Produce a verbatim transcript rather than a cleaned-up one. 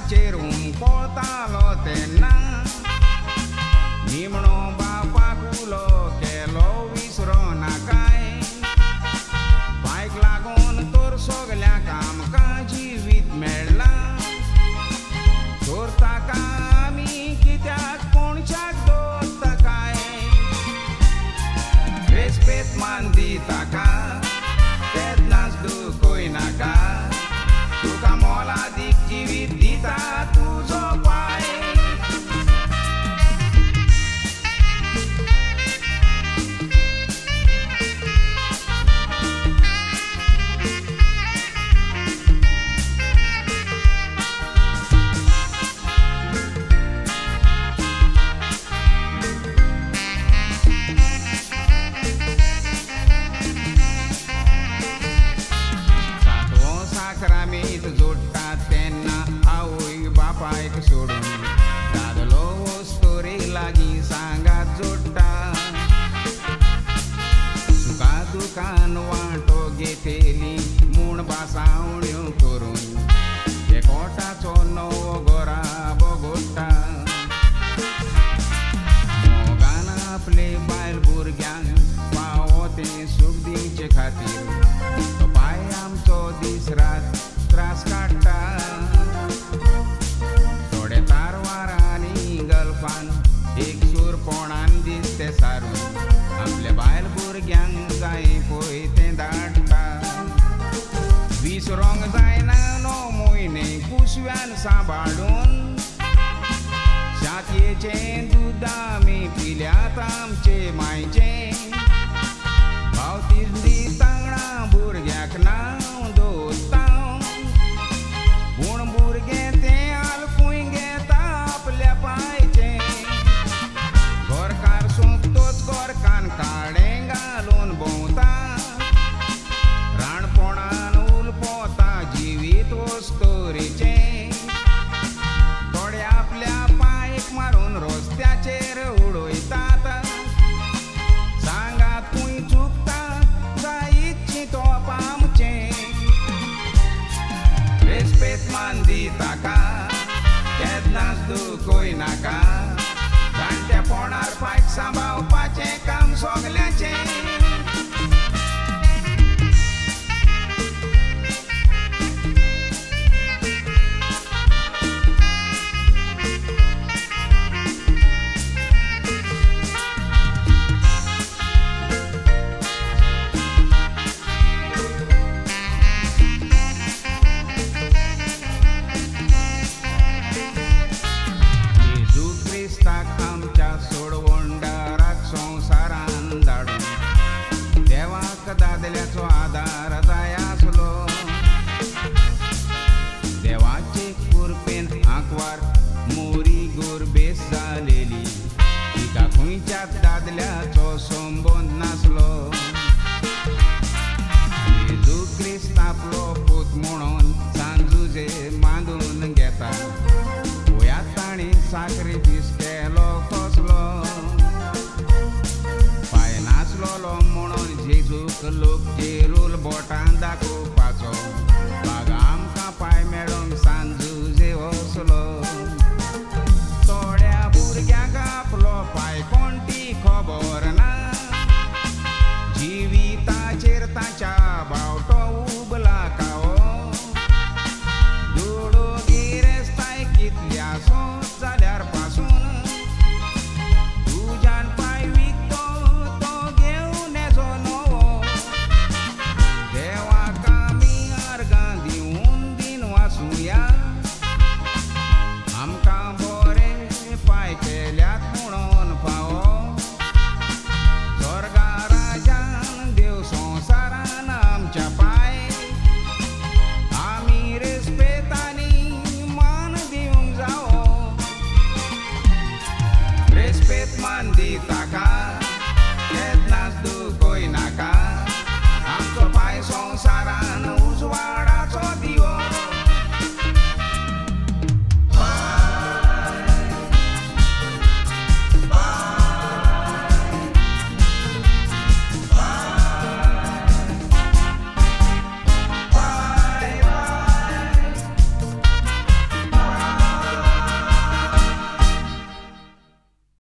रस्त्याचेर हुमकोतालो तेन्ना निमणो बापाक उलो केलो विसरो नाकाय बायक लागून तर सगल्यांक आमकां जिवीत मेळ्ळां तर ताका आमी कित्याक कोणशाक दवरता काय रेस्पेत मान दी ताका तेन्नाच दुखोय नाका तुका मोलादीक जिवीत दिता तुजो पाय जोडटात तेन्ना आवय बापायक सोडून दादलो वस्तोरे लागीं सांगात जोडटा सुका दुकान वांटो घेतेली म्हूण बासावण्यो करून एकोटाचो नवो घोरा बोगोडटा मोगान आपले बायल भुरग्यांक फावो तें सूख दिवचे खातीर तो बाय आमचो दीस रात त्रास काडटा थोडे तारवारांनी गल्फान एक सुरपोणान दिसते सारून आपल्या बायल भुरग्यांक जाय पळय तें धाडटा विसरोंक जायना णव म्हयने कुसव्यान सांबाळून शातयेचें दूद आमी पिल्यात आमचे मायचें भावतीच दितांगणा भुरग्याक नांव दवरता पूण भुरगें तें आलपूय घेता आपल्या पांयचें गोरकार सोंपतोच गोरकान काळें घालून भोंवता राणपोणान उलपोता जिवीत वस्तोरेचें थोडे आपल्या पांयक मारून रस्त्याचेर उडयतात सांगात खूंय चुकता जायत चिंतोप आमचें रेस्पेत मान दी ताका केन्नाच दुखोय नाका जाणट्या पोणार पायक सांबाळपाचें काम सगल्याचें आमच्या सोडवंडाराक संवसारान धाडून देवाक दादल्याचो आदार जाय आसलो देवाचे कुरपेन आंकवार मोरी गो